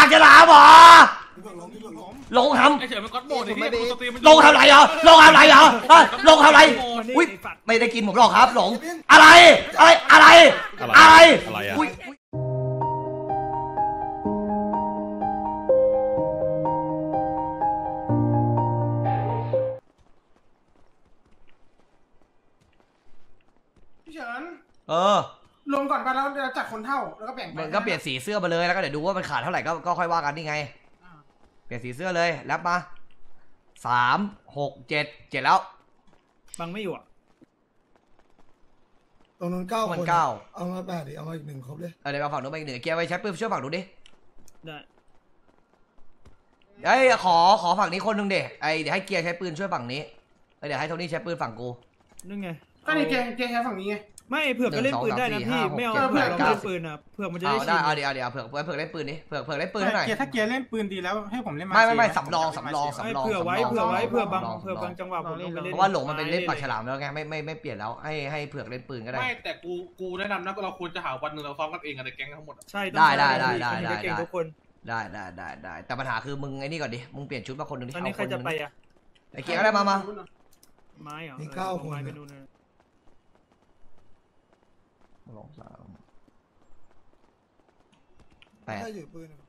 ฉลามเหรอลงทำลงทำไรเหรอลงทำไรเหรอลงทำไรอุ้ยไม่ได้กินผมหรอกครับหลงอะไรอุ้ยพี่เฉินลงก่อนไปแล้วจัดคนเท่าแล้วก็แบ่งไปมันก็เปลี่ยนสีเสื้อมาเลยแล้วก็เดี๋ยวดูว่ามันขาดเท่าไหร่ก็ค่อยว่ากันนี่ไงเปลี่ยนสีเสื้อเลยแลบมา3 6 7แล้วบังไม่อยู่อ่ะตรงนู้น9 คนเอามา8ดิเอามาอีก1ครบเลยเดี๋ยวเอาฝั่งนู้นไปอีก1เกียร์ไปใช้ปืนช่วยฝั่งนู้นดิได้ขอฝั่งนี้คนนึงเดี๋ยวให้เกียร์ใช้ปืนช่วยฝั่งนี้เดี๋ยวให้โทนี่ใช้ปืนฝั่งกูนั่นไงก็นี่เกียร์ใช้ฝั่งนี้ไงไม่เผือกก็เล่นปืนได้นะพี่ไม่เอาเผือกเราเล่นปืนนะเผือกมันจะได้เดี๋ยวเผือกเล่นปืนนี่เผือกเล่นปืนให้หน่อยถ้าเกียร์เล่นปืนดีแล้วให้ผมเล่นไม่สำรองเผื่อไว้เผื่อบางจังหวะผมต้องไปเล่นเพราะว่าหลงมันเป็นเล่นปากฉลามแล้วไงไม่เปลี่ยนแล้วให้เผือกเล่นปืนก็ได้ไม่แต่กูแนะนำนะเราควรจะหาวันหนึ่งเราซ้อมกันเองกันในแก๊งทั้งหมดใช่ได้เก่งทุกคนได้แต่ปัญหาคือมึงไอ้นี่ก่อนดิมึงเปลี่ยนชุดมาคนนึงที่เอาคนนึงใครจะไปอ่ะไอ้เกียร์ก็ได้มาไม้เหรอนี่9 คนไปดูนะลง8 อยู่ปืน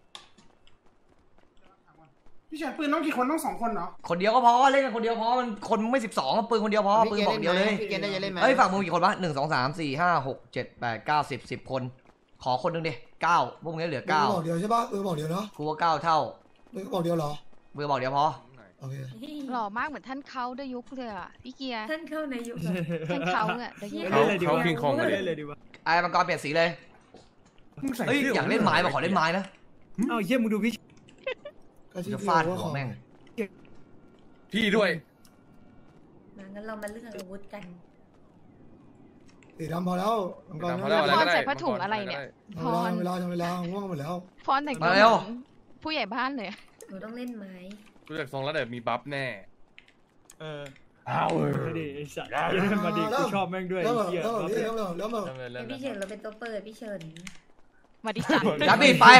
พี่เฉินปืนต้องกี่คนต้อง2 คนเหรอคนเดียวก็พอเล่นกันคนเดียวพอมันคนไม่12ปืนคนเดียวพอปืนบอกเดียวเลยฝั่งมึงกี่คนวะ1 2 3 4 5 6 7 8 9 10คนขอคนนึงดิ9พวกนี้เหลือ9 บอกเดียวใช่ป่ะบอกเดียวเนาะกูว่า9เท่าบอกเดียวเหรอบอกเดียวพอโอเคหล่อมากเหมือนท่านเขาได้ยุคเลยอ่ะพี่เกียร์ท่านเข้าในยุคท่านเขาเนี่ยเขาคิงคองเลยดีวะไอ้มังกรเปลี่ยนสีเลยเฮ้ยอยากเล่นไม้มาขอเล่นไม้นะเอาเยี่ยมมึงดูพี่จะฟาดหัวแม่งพี่ด้วยงั้นเรามาเลือกอาวุธกันสีดำพอแล้วมังกรพรใส่ผ้าถุงอะไรเนี่ยพอเวลาง่วงหมดแล้วพรแต่งตัวผู้ใหญ่บ้านเลยหนูต้องเล่นไม้ดูจากทรงแล้วเดี๋ยวมีบัฟแน่เอาดิไอ้สัตว์มาดิกูชอบแม่งด้วยเหี้ยแล้วพี่เฉินเราเป็นตัวเปิดพี่เฉินมาดิจัดยับบีไป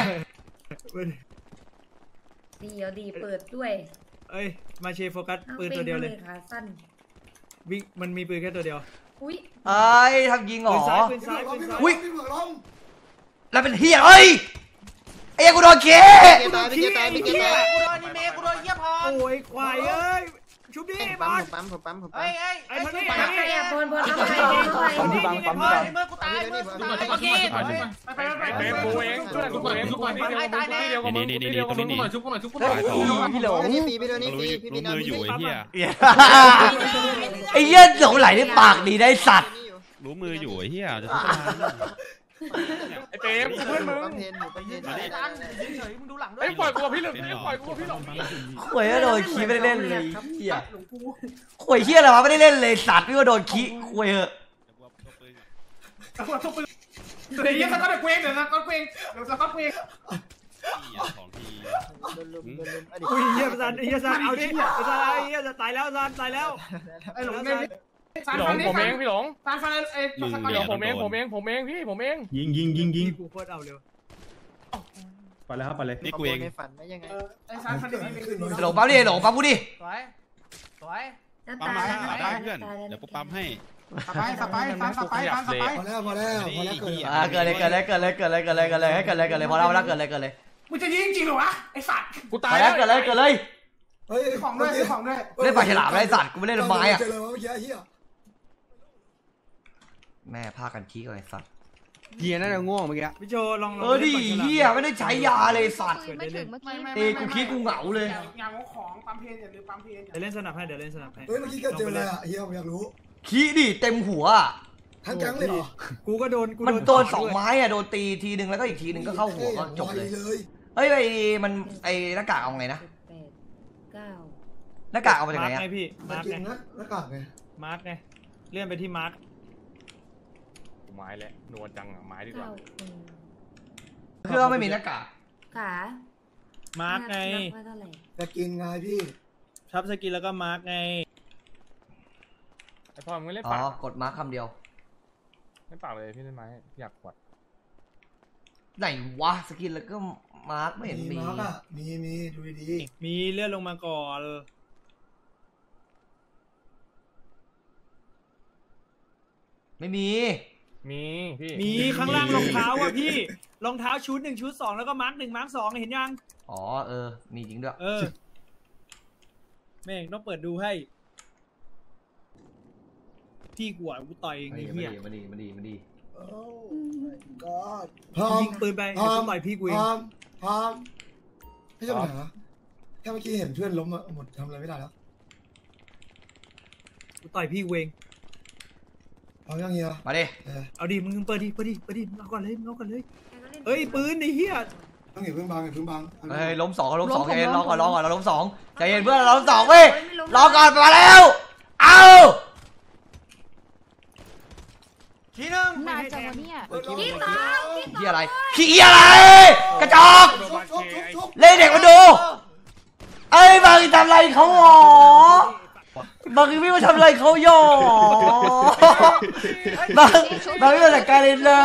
ดีเปิดด้วยเอ้ยมาเชฟโฟกัสปืนตัวเดียวเลยขาสั้นวิ่งมันมีปืนแค่ตัวเดียวอุ้ยทำยิงเหรอปืนซ้ายอุ้ยแล้วเป็นเฮียเอ้ยไอ้กูโดนเคกูโดนอนิเมะกูโดนเยี่ยพอโอ้ยควายเอ้ยชุบดิปั๊มไอ้มันไม่ไปบอลทำไมที่บังปั๊มเมื่อกูตายเมื่อกูตายโอเคไปกูเองช่วยกูเองทุกคนนี่ตรงนี้ชุบกูหน่อยพี่หลงพี่มืออยู่ไอ้เหี้ยไอ้เหี้ยหลงไหลในปากดีได้สัตว์รู้มืออยู่ไอ้เหี้ยจะไอ้เป๊มเพื่อนมึงมึงดูหลังด้วยไอ้ปล่อยกูพี่หลงปล่อยกูพี่หลงข่วยโดนขี้ไม่ได้เล่นเลยเหี้ยข่วยเหี้ยอะไรวะไม่ได้เล่นเลยสัตว์พี่ก็โดนขี้ข่วยเหอะเดี๋ยวสก๊อตเควงเดี๋ยวสก๊อตเควงอุ้ยเหี้ยซันเอาดิซันเหี้ยจะตายแล้วซันตายแล้วไอ้หลงผมเองพี่หลงตาฟันไอ้ผมเองพี่ผมเองยิงกูโคตรเอาเร็วไปแล้วครับไปเลยนี่กูเองไอ้ซันฟันหลงปั๊มดิหลงปั๊มกูดิสวยปั๊มได้เพื่อนเดี๋ยวกูปั๊มให้สไปพอแล้วเกิดเลยพอแล้วเกิดเลยมึงจะยิงจริงเหรอวะไอ้สัตว์กูตายแล้วเกิดเลยเฮ้ยของด้วยเล่นปากฉลามไอ้สัตว์กูไม่เล่นไม้อะแม่พากันขี้กับไอ้สัตว์เฮียน่าจะง่วงเมื่อกี้พี่โจลองดิเฮียไม่ได้ใช้ยาเลยสัตว์กูขี้กูเหงาเลยงานของปั๊มเพลอย่าลืมปั๊มเพลเดี๋ยวเล่นสนับให้เฮ้ยเมื่อกี้ก็เจอเลยอะเฮียผมอยากรู้ขี้ดิเต็มหัวทั้งแก๊งเลยเหรอกูก็โดนมันโดน2 ไม้อะโดนตีทีนึงแล้วก็อีกทีนึงก็เข้าหัวก็จบเลยเฮ้ยมันไอ้หน้ากากเอาไงนะหน้ากากเอาไปจากไหนอะพี่มาร์กไงหน้ากากไงเลื่อนไปที่มาร์กไม้แหละนวลจังไม้ดีกว่าคือเราไม่มีหน้ากากขามาร์กไงจะกินไงพี่ชับสกินแล้วก็มาร์กไงไอพ่อมึงเล่นปากกดมาร์กคำเดียวเล่นปากเลยพี่เล่นไม้อยากกดไหนวะสกินแล้วก็มาร์คไม่เห็นมีมาร์กอะมีดูดีมีเลื่อนลงมาก่อนไม่มีมีพี่มีข้างล่างรองเท้าอ่ะพี่รองเท้าชุด1ชุด2แล้วก็มาร์ค1มาร์ค2เห็นยังอ๋อมีจริงด้วยแม่งต้องเปิดดูให้ที่กูอ่ะกูต่อยเองไอ้เหี้ยมาดีๆโอ้ my god พร้อมยิงปืนไปพร้อมต่อยพี่กูพเองร้อมไม่ใช่ปัญหาแค่เมื่อกี้เห็นเพื่อนล้มอะหมดทำอะไรไม่ได้แล้วกูต่อยพี่กูเองเอายังเฮียมาดิเอาดิมึงเปิดดิเอาก่อนเลยเฮ้ยปืนไอ้เหี้ยต้องอย่าเพิ่งบังเฮ้ยล้ม2ล้ม2ใจเย็นรอก่อนเราล้ม2ใจเย็นเพื่อนเราล้ม2เว้ยรอก่อนมาแล้วเอาทีนึงนานจังวะเนี่ยขี้อะไรกระจอกชุบเล่นเด็กมาดูเอ้ยบางทีทำอะไรเขาหรอบางทีไม่มาทำอะไรเขาหรอบางทีมาจัดการเลยนะ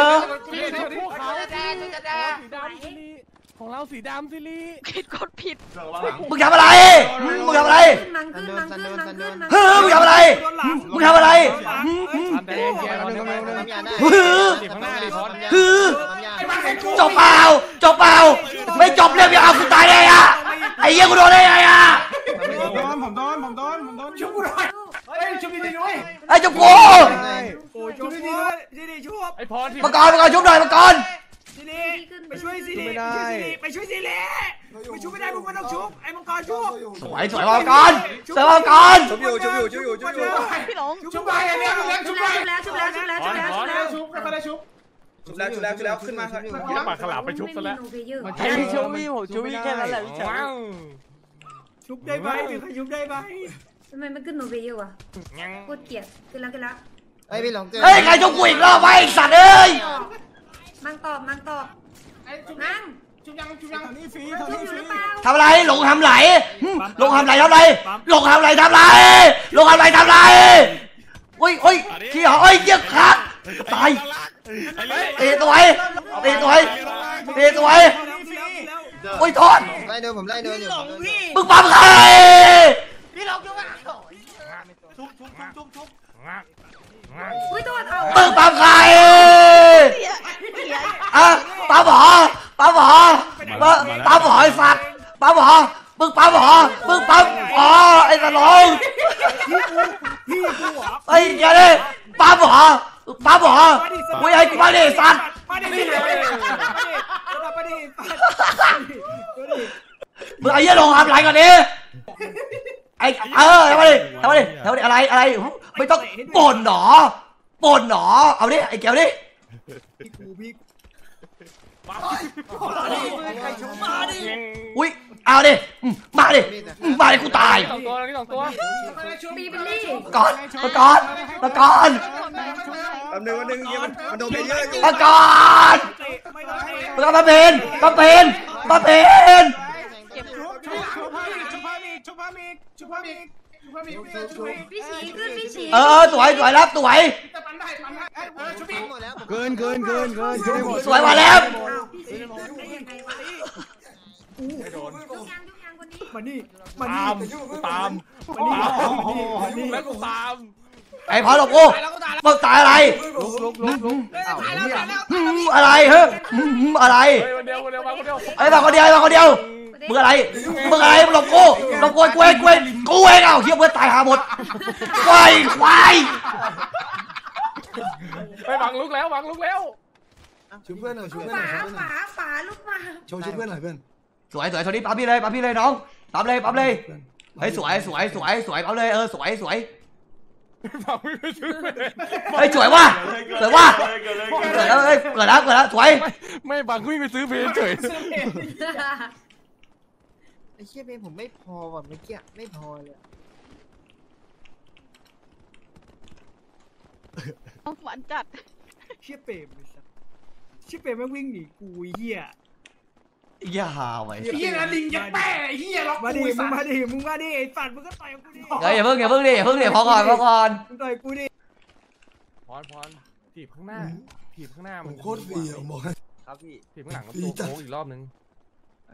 ของเราสีดำสิลีคิดกดผิดมึงทำอะไรขึ้นมันขึ้นเฮ้ยมึงทำอะไรมึงทำอะไรทำแต่เย็นๆมันข้างหน้าดิพอดจบเปล่าไม่จบเรื่องยังเอากูตายได้อะไอ้เหี้ยกูโดนได้ไงอะผมโดนชุบกูหน่อยเฮ้ยชุบดีๆด้วยไอ้เจ้ากูโอ้ยชุบด้วยซีดีชุบไอ้พอที่มังกรชุบหน่อยมังกรซีดีไปช่วยซีดีไปช่วยซีดีไปช่วยไม่ได้มึงไม่ต้องชุบไอ้มังกรชุบสวยมังกรชุบอยู่พี่หลงชุบไปเนี่ยชุบไปชุบแล้วไม่ค่อยได้ชุบชุบแล้วขึ้นมาครับปากขลาบไปชุบซะแล้วไอ้ชุบพี่ชุบแค่นั้นแหละว้าวชุบได้ไหมมีใครชุบได้ไหมทำไมมันขึ้นโนเวเยอร์วะโคตรเกลียดขึ้นแล้วเฮ้ยใครชุบกูอีกรอบไปสัตว์เอ้ยมังตอบนั่งชุบยังชุบนี่ฟรีชุบอยู่หรือเปล่าทำอะไรหลงทำไหลหลงทำไหลโอ้ยขี้หอยเยี่ยขาดตายตีตัวโอ้ยโทษไล่เดินผมไล่เดินอยู่มึงปั๊มใครอุ้ยตัวเอามึงปั๊มใครอะปั๊มหอไอ้สัตว์ปั๊มหอมึงปั๊มอ๋อไอ้ตะลงพี่กูเหรอไอ้เดี๋ยวดิปั๊มหอกูให้กูมาดิสัตว์มาดิมึงไอ้เหี้ยลงทำไรก่อนดิไอ้ทำมาดิอะไรไม่ต้องป่นหนอเอาดิไอ้แก้วดิพี่อุ้ยเอาดิมาดิกูตายสองตัวบีบิลลี่ก่อนแป๊บนึงมันโดนไปเยอะอยู่มาก่อนไม่ต้องเตะมาเพนพี่ฉีขึ้นพี่ฉีสวยรับสวยจะปันได้ชุบอีกหมดแล้วเกินสวยมาแล้วพี่ฉีได้ยังไงวะไม่โดนยุกยังคนนี้มานี่ตาม แล้วกูตามไอ้พอหลบกูมึงตายอะไร อะไรเฮ้ยอะไรคนเดียวมาคนเดียวไอ้บางคนเดียวมึงอะไรมึงหลบกูกูเองเอาเฮียเพื่อนตายหาหมดควายไปบังลุกแล้วชุบเพื่อนหน่อยฝาลูกมาโชว์ชุบเพื่อนหน่อยเพื่อนสวยชนนี้ปั๊มพี่เลยน้องปั๊มเลยเฮ้ยสวยปั๊มเลยสวยบังไม่ซื้อเลยเฮ้ยสวยว่ะเกิดแล้วสวยไม่บังวิ่งไปซื้อเพลงเฉยไอ้เชี่ยเพลงผมไม่พอว่ะเมื่อกี้ไม่พอเลยหวานจัดเชี่ยเปรมแม่งวิ่งหนีกูเหี้ยอย่าหาไว้เฮียนะลิงยักษ์แป้เฮียล็อกมาดิกูมึงมาดิไอ้สัตว์มึงก็ต่อยกูดิอย่าเพิ่งดิพอก่อนมึงต่อยกูดิพรถีบข้างหน้าผมโคตรเสียวบอกให้ครับพี่ถีบข้างหลังกับตัวโค้งอีกรอบนึง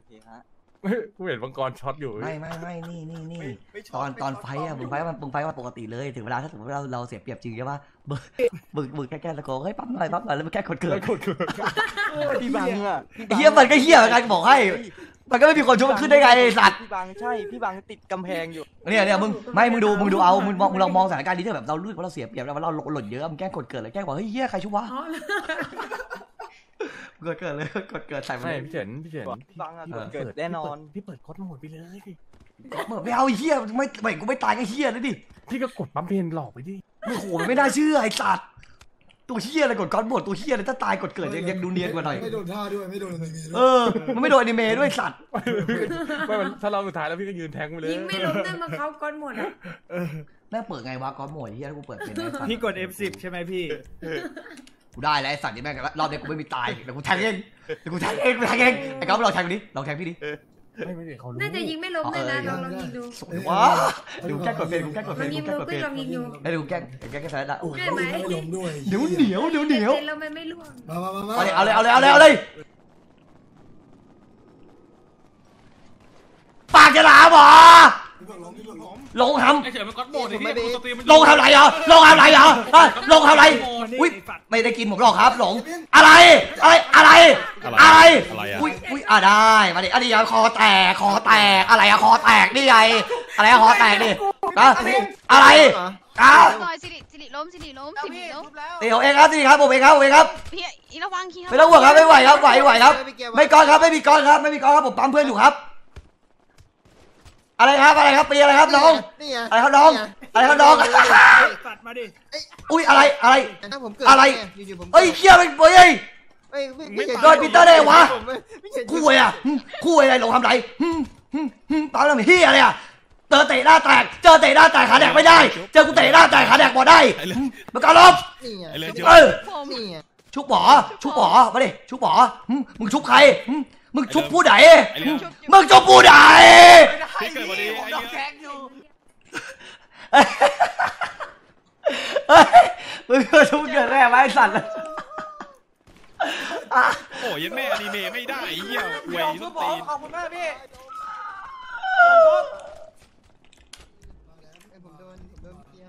เคฮะกูเห็นมังกรช็อตอยู่ไม่นี่ตอนไฟอะมึงไฟว่าปกติเลยถึงเวลาถ้าสมมติเราเสียเปรียบจริงใช่ป่ะมึงแค่ตะโกนเฮ้ยปั๊มหน่อยแล้วมึงแค่กดเกิดพี่บังอะเฮียมันก็เฮียเหมือนกันบอกให้มันก็ไม่มีคนชุบมันขึ้นได้ไงสัตว์พี่บังใช่พี่บังติดกำแพงอยู่เนี่ยมึงดูเอามึงลองมองสถานการณ์นี้ถ้าแบบเราลุ้นว่าเราเสียเปรียบแล้วเราหล่นเยอะมึงแกล้งกดเกิดเลยแกล้งบอกเฮ้ยเฮียใครชุบวะกดเกิดเลยกดเกิดใส่มาเลยพี่เฉินพี่บังอะเกิดแน่นอนพี่เปิดโค้ดหมดไปเลยไม่เอาเฮียไม่กูไม่ตายก็เฮียเลยดิพี่ก็กดปั๊มเพนหลอกไปดิไม่โหไม่น่าเชื่อไอ้สัตว์ตัวเฮียอะไรกดก้อนบดตัวเฮียอะไรถ้าตายกดเกิดยังดูเนียนกว่าหน่อยไม่โดนท่าด้วยไม่โดนอนิเมะด้วยมันไม่โดนอนิเมะด้วยสัตว์ไม่ถ้าเราสุดท้ายแล้วพี่ก็ยืนแทงไปเลยยิงไม่ล้มได้มาเขาก้อนหมดอ่ะน่าเปิดไงวะก้อนหมดเฮียกูเปิดเป็นพี่กด F10 ใช่ไหมพี่กูได้แล้วไอ้สัตว์นี่แม่งรอบนี้กูไม่มีตายเดี๋ยวกูแทงเองไอ้ก๊อฟลองแทงดิลองแทงพี่ดิไม่เด็กเขารู้น่าจะยิงไม่ล้มเลยนะลองยิงดูว้าดูแกล้งกดเป็นยิงล้มก็ลองยิงดูไอ้ดูแกล้งใส่ละได้ไหมเหนียวแล้วมันไม่ล่วงเอาเลยปากจะหลาบ่ลงทำไอ้เฉยมันก๊อตโหมดไอ้ที่กูสตรีมมันลงทำไรเหรอลงทำไรอุ้ยไม่ได้กินผมหรอกครับหลงอะไรอุ้ยได้มาดิอันนี้คอแตกอะไรอะคอแตกนี่ไงอะไรคอแตกนี่นะอะไรสิริล้มเดี๋ยวเองครับสิครับผมเองครับพี่ระวังไม่ต้องห่วงครับไม่ไหวครับไหวครับไม่ก้อนครับไม่มีก้อนครับผมปั๊มเพื่อนอยู่ครับอะไรครับปีอะไรครับน้องอะไรครับน้องตัดมาดิอุ้ยอะไรเฮ้ยเขี้ยมันเฮ้ยโดนปีเตอร์ได้วะคู่อะไรลงทำไรปั๊มแล้วมีเฮียอะไรอะเจอเตะหน้าแตกขาแดกไม่ได้เจอกูเตะหน้าแตกขาแดกบ่ได้มันการลบชุบหมอมาดิชุบหมอมึงชุบใครมึงชุบผู้ใดมึงชุบผู้ใดพี่เกิดวันนี้ไอ้ดอกแข็งอยู่มึงชุบเกิดแรกไหมสัตว์โอ้ยแม่อนิเมะไม่ได้เหี้ยเว้ยลูกตีนขอบคุณมากพี่ผมโดนเคลียร์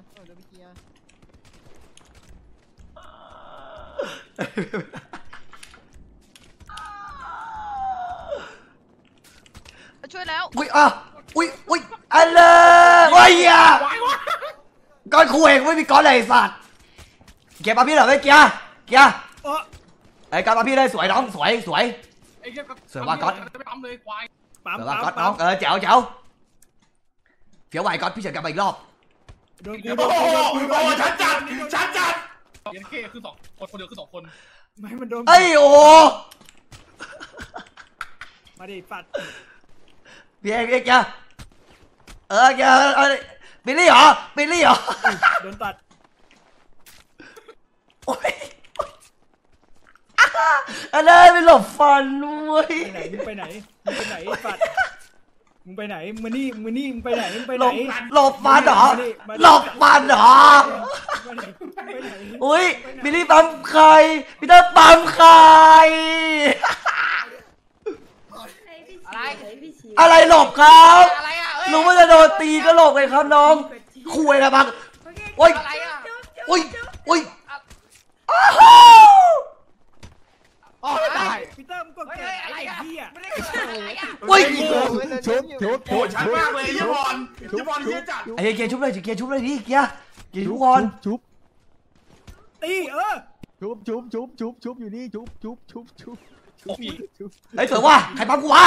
ช่วยแล้วอุ้ยอะไรวะเหี้ยก้อนคู่เองไม่มีก้อนอะไรสัตว์เกียร์ปาพี่เหรอไม่เกียร์ไอ้ก้อนปาพี่ได้สวยน้องสวยสวยว่าก้อนสวยว่าก้อนน้องเจ๋วเฟี้ยวไหวก้อนพี่เฉินกลับมาอีกรอบโอ้ฉันจัดยันเก้คือ2 คนเดียวคือ2 คนไม่มันโดนไอ้โอมาดิปัดพี่เอกแกแกบิลลี่เหรอโดนตัดโอ้ยอะไรไม่หลบฟันเว้ยไปไหนปัดมึงไปไหนมึงนี่มึงไปไหนหลบฟันเหรออุ้ยบิลลี่ปั๊มใครพี่เตอร์ปั๊มใครอะไรหลบครับรู้ว่าจะโดนตีก็หลบเลยครับน้องคุยอะไรบ้างโอ้ยพีเตอร์มึงกดไอ้เหี้ยชุบชัดมากเลยยี่บอลเฮียจัดไอ้เกียร์ชุบเลยดิเกียร์ชุบก่อนตีชุบอยู่นี่ชุบไอ้เถอะว่าใครปั๊มกูวะ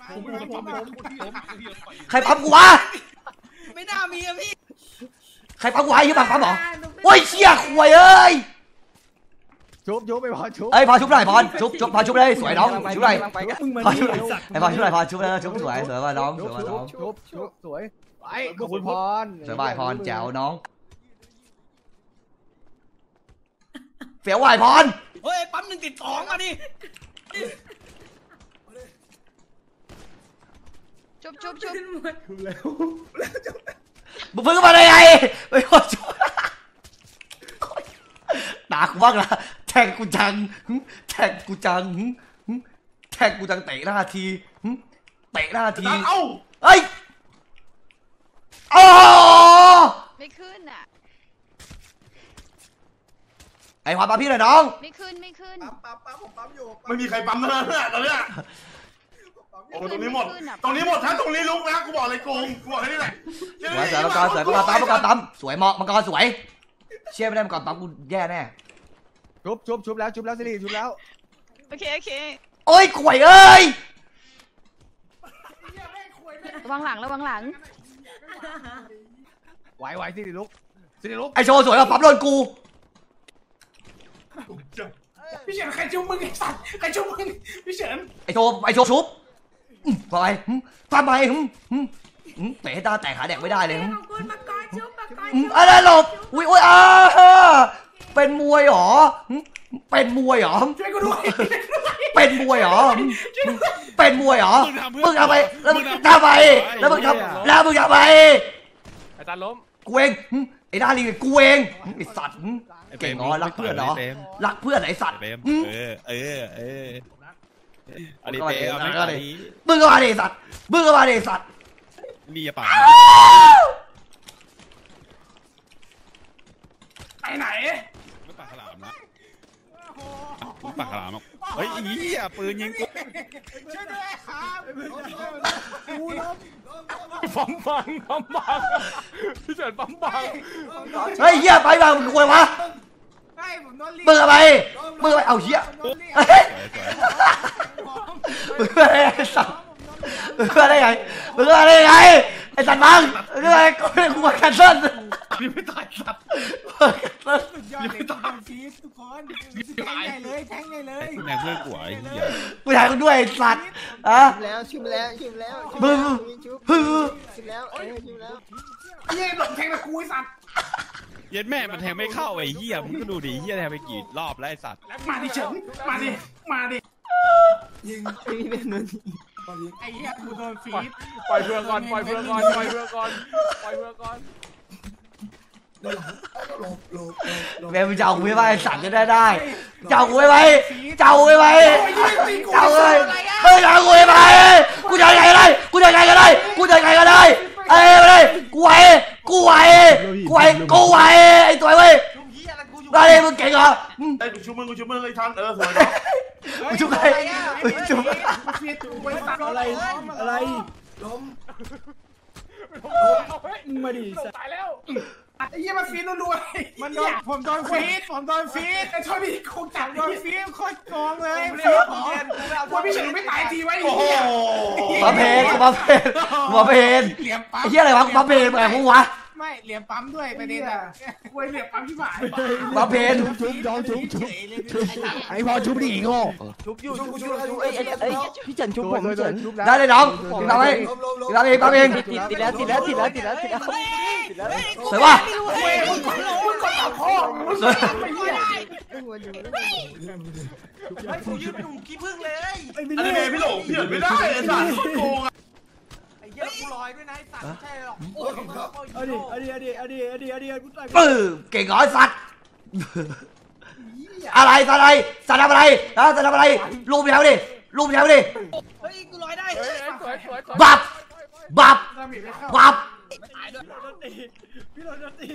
ไม่น่ามีอะพี่ใครปั๊มกูวะยี่ปั๊มเหรอโอ้ยเชี่ยคุยเอ้ยชุบไปพอชุบพอชุบเลยพอชุบเลยสวยน้องชุบเลยพอชุบเลยพอชุบเลยชุบสวยว่าน้องสวยขอบคุณพรสวยพรแจ๋วน้องเฟี้ยวไหวพรเฮ้ยปั๊ม1 ติด 2มาดิชุบมึงเพิ่งมาได้ไงไม่พอชุบด่ากูบ้างนะแทงกูจังเตะหน้าทีเตะหน้าทีเอ้าเฮ้ยโอ้ไม่ขึ้นอ่ะไอ้ความปาพี่หน่อยน้องไม่ขึ้นไม่ขึ้นไม่มีใครปั๊มแล้วนะตอนเนี้ยโอ้ตรงนี้หมดตรงนี้หมดทั้งตรงนี้ลุกนะกูบอกเลยโกงกูบอกแค่นี้แหละสวยมังกรสวยมังกรปั๊มสวยเหมาะมังกรสวยเชื่อไม่ได้มังกรปั๊มกูแย่แน่ชุบแล้วสิริชุบแล้วโอเคโอเคโอ้ยข่วยเอ้ยระวังหลังระวังหลังไหวสิริลุกลุกไอโชว์สวยว่ะปั๊มโดนกูพี่เฉินใครชุบมึงไอ้สัตว์ใครชุบมึงพี่เฉินไอโชว์ชุบทำไมเตะตาแตกขาแดกไม่ได้เลยมังกรชุบมังกรอะไรหลบอุ้ยเป็นมวยหรอเป็นมวยหรอช่วยกูด้วยเป็นมวยหรอเป็นมวยหรอมึงทำไมแล้วมึงทำไมแล้วมึงทำไมไอ้ตาล้มกูเองไอ้หน้าลิงกูเองไอ้สัตว์เก่งเหรอรักเพื่อนเหรอรักเพื่อนไอ้สัตว์อันนี้เป๊ะมึงก็มาดิสัตว์นี่อย่าปากไปไหนไม่ปากขลามนะปากขลามเฮ้ยอีปืนยิงกูช่วยด้วยครับกูล้มปั๊มบังพี่เฉินปั๊มบังเฮ้ยเหี้ยไปบ้างมึงกลัววะไอ้ผมโดนลีมึงอะไรเอาเหี้ยมึงอะไรสัตว์มึงอะไรไงไอ้สัตว์บังมึงอะไรกูมาแคนเซิลยังไม่ตายสัตว์ยังไม่ตายฟีสทุกคนแทงใหญ่เลยแทงใหญ่เลยแม่เพื่อนกูไอ้เหี้ยกูถ่ายมึงด้วยไอ้สัตว์อะชุบแล้วชุบแล้วมึงชุบแล้วชุบแล้วเย้หลบแทงกับกูไอ้สัตว์เย็ดแม่มันแทงไม่เข้าไอ้เหี้ยมึงก็ดูดิเหี้ยแทงไปกี่รอบแล้วไอ้สัตว์มาดิเฉินมาดิยิงไม่มีเป็นนู้นตอนยิงไอ้เหี้ยกูโดนฟีดปล่อยเพื่อก่อนได้หลังหลบแม่มึงจะเอากูไม่ไหวไอ้สัตว์จะได้จะเอากูไม่ไหวจะเอากูไม่ไหวจะเอาเลยเฮ้ยจะเอากูไม่ไหวกูจะยังไงก็ได้เอ้ยไปเลยกูไหวไอ้ตัวเว้ยมาเลยมึงเก่งเหรอไอ้กูชูมือไอ้ทันสวยมึงชุบใครมึงชุบฟีดกูไอ้สัตว์อะไรล้มมึงมาดิตายแล้วไอ้เหี้ยมาฟีดรัวๆมันโดนผมโดนฟีดไอ้ชอบพี่โกงจับโดนฟีดโคตรโกงเลยฟีดว่าพี่เฉินไม่ตายทีไว้โอ้โหมาเพนเหลี่ยมปั๊มไอ้เหี้ยอะไรวะมาเพนแบบมึงวะไม่เหลี่ยมปั๊มด้วยประเด็นอ่ะกูเหลี่ยมปั๊มที่หมายมาเพนไอ้พอชุบดิโง่ชุบพี่เฉินชุบผมพี่เฉินได้เลยน้องทำให้ล้มทำเองติดแล้วสวยว่ะมึงกดต่อพ่อมึงไม่ได้ไอ้กูยืนอยู่ขี้พึ่งเลยอันนี้พี่หลงพี่ไม่ได้ไอ้สัตว์โกงไอ้เหี้ยกูลอยด้วยนะไอ้สัตว์ไม่ใช่หรอกเอาดิเก่งเหรอไอ้สัตว์อะไรสัตว์ทำอะไรลูบแถวดิเฮ้ยกูลอยได้บับพี่โดนตี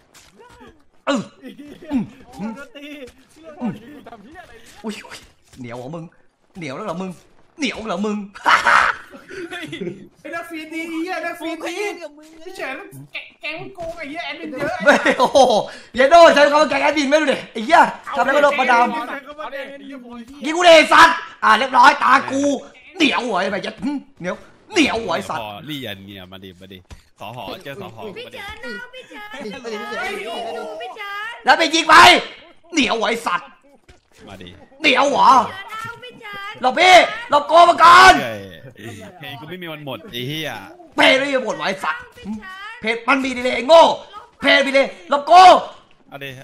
อุ้ยเหนียวเหรอมึงเหนียวแล้วเหรอมึงไอ้นักฟีดีเหี้ยนักฟีดีพี่เฉินแกงโกงไอ้เหี้ยแอดมินเยอะไม่โอ้โหเยโดใช้คำว่าแกแอดมินไม่ดูดิไอ้เหี้ยทำอะไรก็โดนประดามยิงกูเลยสัตว์เรียบร้อยตากูเหนียวหัวไอ้แบบเหนียวหัวไอ้สัตว์เรียนเงี้ยมาดิสอหอเจอสอหอพี่มาดิเฉินเอาพี่เฉินพี่เฉินแล้วไปยิงไปเหนียวหัวไอ้สัตว์มาดิเหนียวหัวเอาพี่เฉินหลบพี่หลบโกมาก่อนเพลงกูไม่มีวันหมดไอ้เหี้ยเพจไม่มีหมดไว้สัตว์เพจมันมีดีเลยไอ้โง่เพจมีเลยหลบโกเอาดิ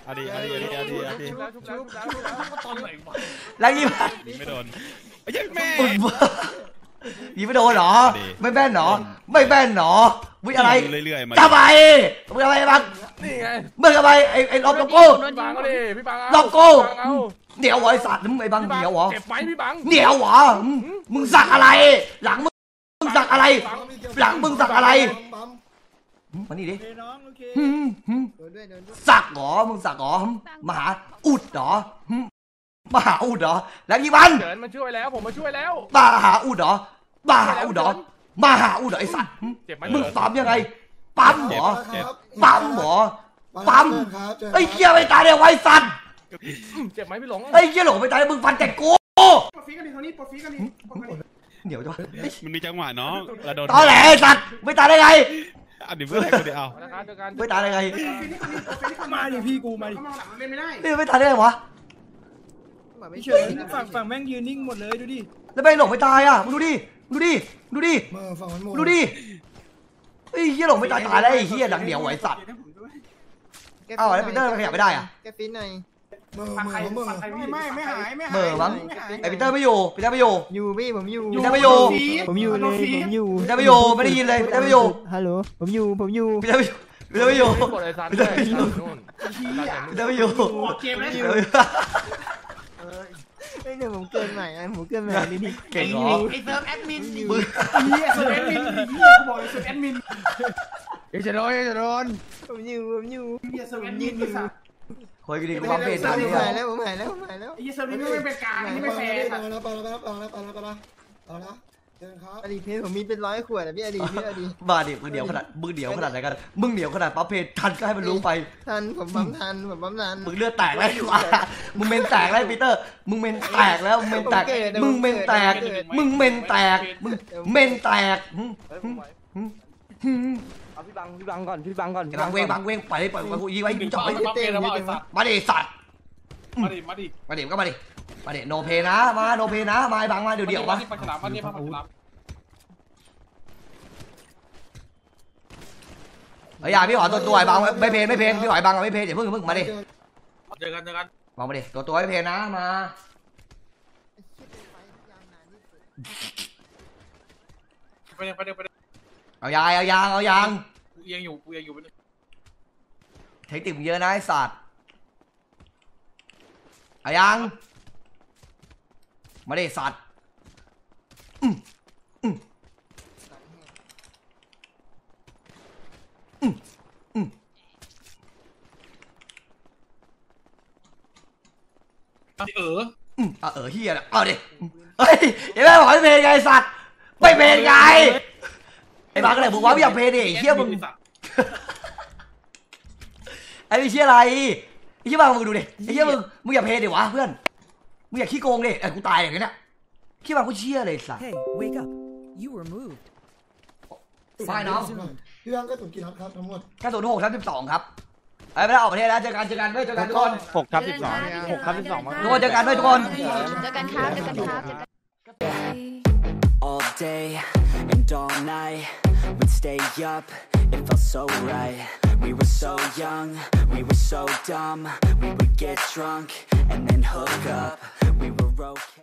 ตอนไหนวะแล้วยิงไม่โดนไอ้ยัยแม่ยิงไม่โดนเหรอไม่แม่นเหรอวิ่งอะไรเรื่อยๆมาทำไมมึงทำไมบ้างนี่ไงมึงทำไมไอ้หลบโกพี่บังก็ดิพี่บังหลบโกเหนียวหัวไอ้สัตว์ไอ้บังเหนียวหัวเก็บไว้พี่บังเหนียวหัวมึงสักอะไรหลังมึงสักอะไรหลังมึงสักอะไรปั๊มมานี่ดิน้องโอเคโดนด้วยโดนด้วยสักเหรอมึงสักเหรอมหาอุดเหรอมหาอุดเหรอแล้วพี่วันเฉินมาช่วยแล้วผมมาช่วยแล้วมหาอุดเหรอมหาอุดเหรอมหาอุดเหรอไอ้สัตว์เจ็บไหมมึงปั๊มยังไงปั๊มเหรอครับปั๊มเหรอปั๊มครับเจอไอ้เหี้ยไม่ตายเลยไว้สัตว์เจ็บไหมพี่หลงไอ้เหี้ยหลงไม่ตายมึงฟันแต่กูปลดฟีกันดิตรงนี้ปลดฟีกันดิเดี๋ยวจะมันมีจังหวะน้องเราโดนตอแหลไอ้สัตว์ไม่ตายได้ไงอันนี้เพื่อนคนเดียวเอานะครับเจอกันไม่ตายได้ไงมาดิพี่กูมาดิเข้ามาหลังมันเล่นไม่ได้นี่ไม่ตายได้ไงวะไม่เฉยฝั่งแม่งยืนนิ่งหมดเลยดูดิแล้วไม่หลงไม่ตายอ่ะมึงดูดิดูดิดูดิเมื่อฝั่งมันหมดดูดิไอ้เหี้ยหลงไม่ตายตายแล้วไอ้เหี้ยดังเดียวไอ้สัตว์ เอ้าแล้วปีเตอร์มันขยับไม่ได้อะแกฟินหน่อยเมื่อฟังใครเมื่อฟังใครไม่หายไม่หายเหม่อมั้งไอ้ปีเตอร์ไม่อยู่ปีเตอร์ไม่อยู่อยู่พี่ผมอยู่ปีเตอร์ไม่อยู่ผมอยู่เลยผมอยู่ปีเตอร์ไม่อยู่ไม่ได้ยินเลยปีเตอร์ไม่อยู่ฮัลโหลผมอยู่ผมอยู่ปีเตอร์ไม่อยู่ปีเตอร์ไม่อยู่กดไอ้ซันด้วยนู่นปีเตอร์ไม่อยู่ออกเกมแล้วปีเตอร์ไม่อยู่เฮ้ยเดี๋ยวผมเกินใหม่อ่ะผมเกินใหม่นิดนึงเก่งเหรอไอ้เซิร์ฟแอดมินมึงเฮียสุดแอดมินเฮียกูบอกเลยสุดแอดมินจะโดนจะโดนผมอยู่เฮียสุดแอดมินมีสัตว์คุยกันดีกูความเป็นผทันมเนี่หายยแล้วผมหายแล้วผมหายแล้วไอ้เฮียเซิร์ฟนี่ไม่เป็นกลางนี่ไม่แฟร์ไปแล้วไปแล้วไปแล้วไปแล้วไปแล้วไปแล้วเจอครับอดีตเพชรผมมีเป็น100 ขวดอ่ะพี่อดีตพี่อดีตมาดิมึงเหนียวขนาดมึงเหนียวขนาดไหนกันมึงเหนียวขนาดปั๊บเพจทันก็ให้มันรู้ไปทันผมปั๊มทันผมปั๊มทันมึงเลือดแตกแล้วมึงเมนแตกแล้วปีเตอร์มึงเมนแตกแล้วมึงเมนแตกมึงเมนแตกมึงเมนแตกมึงเมนแตกเอาพี่บังก่อนพี่บังก่อนบางเวงบางเวงปล่อยไปกูยิงไว้ยิงจ่อยปั๊บเกมแล้วไอ้สัตว์มาดิสัตว์มาดิมาดิมาดิก็มาดิมาดิโนเพนะมาโนเพนะมาไอ้บางมาเดี๋ยวมาปลาฉลามมาเนี่ยปลาฉลามไอ้ยาพี่หอยตัวไอ้บางไม่เพนพี่หอยบางไม่เพนเดี๋ยวเพิ่งมาดิเจอกันบางมาดิตัวไม่เพนนะมาไปเลยเอายางกูยังอยู่ไปเลยเทคนิคเยอะนะไอ้สัตว์เอายางมาดิสัตว์เฮียนะเอาดิเฮ้ยไอ้แม่บอกให้เพลงไงสัตว์ไม่เพลงไงไอ้บางก็เลยบอกว่าไม่อยากเพลงดิเฮียมึงไอ้เฮียอะไรไอ้เฮียบางมึงดูดิไอ้เฮียมึงอยากเพลงดิวะเพื่อนมึงอยากขี้โกงดิไอ้กูตายอย่างนี้เนี่ยขี้บางกูเชี่ยเลยสัตว์ Hey, wake up. You were moved. ไม่น้องพี่ยังก็ถูกกี่นัดครับทั้งหมดกระสุน6/12ครับไอ้ไม่ได้ออกประเทศแล้วเจอกันไม่เจอกันทุกคน 6/12 6/12มาทุกคนเจอกันไม่ทุกคนเจอกันครับเจอกันครับ All day and all night, we'd stay up, it felt so right. We were so young, we were so dumb. We would get drunk and then hook up. We were okay.